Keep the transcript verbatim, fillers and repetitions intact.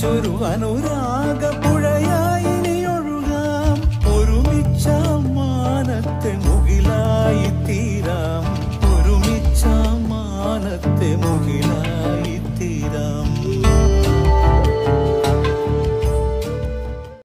ഒന്നിച്ചൊരു അനുരാഗ പുഴയായി നീ ഒഴുകാം. ഒരുമിച്ച മാനത്തെ മുകിലായി തീരാം. ഒരുമിച്ച മാനത്തെ മുകിൽ